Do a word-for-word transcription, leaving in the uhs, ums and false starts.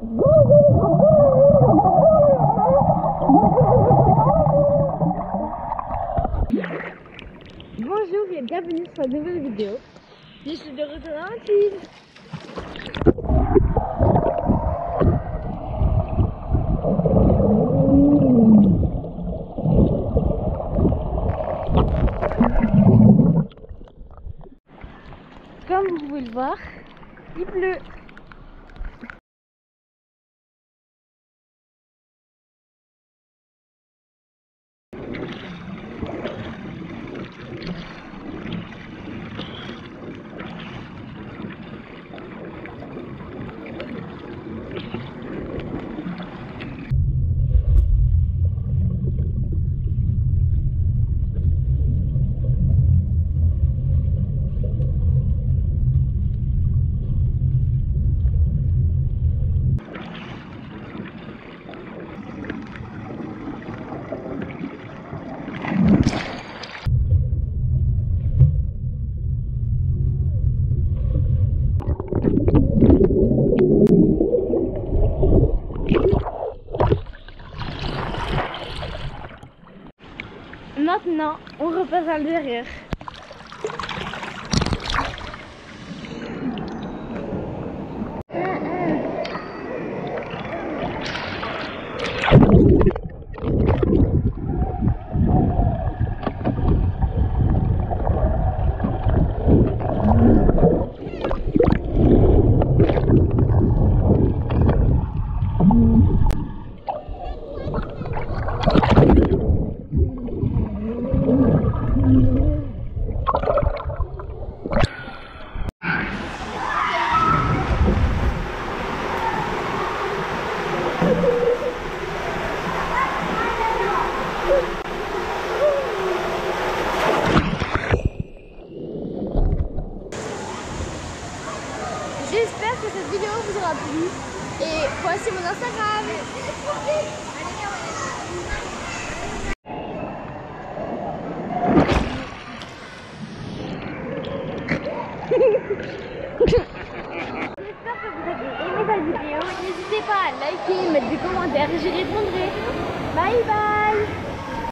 Bonjour et bienvenue sur une nouvelle vidéo. Je suis de retour dans la ville. Comme vous pouvez le voir, il pleut. Maintenant, on repasse à l'intérieur. J'espère que cette vidéo vous aura plu et voici mon Instagram.